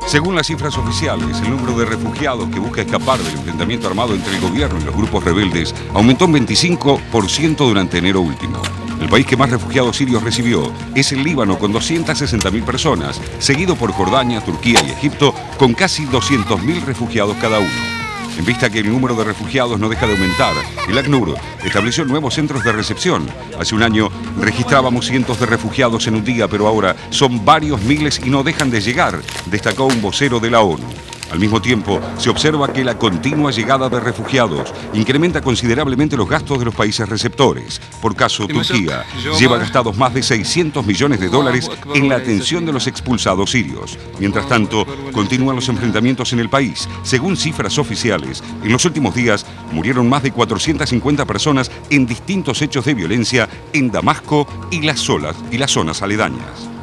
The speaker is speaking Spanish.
Según las cifras oficiales, el número de refugiados que busca escapar del enfrentamiento armado entre el gobierno y los grupos rebeldes aumentó un 25% durante enero último. El país que más refugiados sirios recibió es el Líbano, con 260.000 personas, seguido por Jordania, Turquía y Egipto, con casi 200.000 refugiados cada uno. En vista que el número de refugiados no deja de aumentar, el ACNUR estableció nuevos centros de recepción. Hace un año registrábamos cientos de refugiados en un día, pero ahora son varios miles y no dejan de llegar, destacó un vocero de la ONU. Al mismo tiempo, se observa que la continua llegada de refugiados incrementa considerablemente los gastos de los países receptores. Por caso, Turquía lleva gastados más de 600 millones de dólares en la atención de los expulsados sirios. Mientras tanto, continúan los enfrentamientos en el país. Según cifras oficiales, en los últimos días murieron más de 450 personas en distintos hechos de violencia en Damasco y las zonas aledañas.